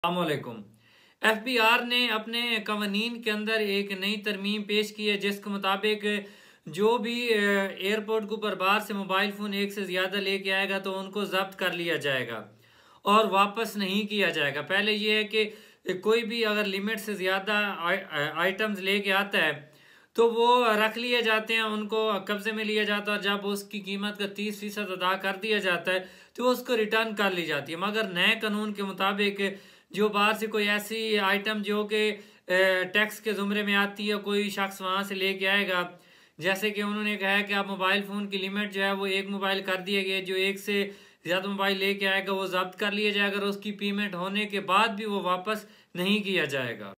अस्सलामुअलैकुम। FBI ने अपने कवानीन के अंदर एक नई तरमीम पेश की है जिसके मुताबिक जो भी एयरपोर्ट के ऊपर बाहर से मोबाइल फ़ोन एक से ज़्यादा लेके आएगा तो उनको ज़ब्त कर लिया जाएगा और वापस नहीं किया जाएगा। पहले ये है कि कोई भी अगर लिमिट से ज़्यादा आइटम्स लेके आता है तो वो रख लिए जाते हैं, उनको कब्जे में लिया जाता है और जब उसकी कीमत का 30% अदा कर दिया जाता है तो उसको रिटर्न कर ली जाती है। मगर नए कानून के मुताबिक जो बाहर से कोई ऐसी आइटम जो कि टैक्स के ज़ुमरे में आती है, कोई शख्स वहाँ से लेके आएगा, जैसे कि उन्होंने कहा है कि आप मोबाइल फ़ोन की लिमिट जो है वो एक मोबाइल कर दिए गए, जो एक से ज़्यादा मोबाइल लेके आएगा वो जब्त कर लिया जाएगा और उसकी पेमेंट होने के बाद भी वो वापस नहीं किया जाएगा।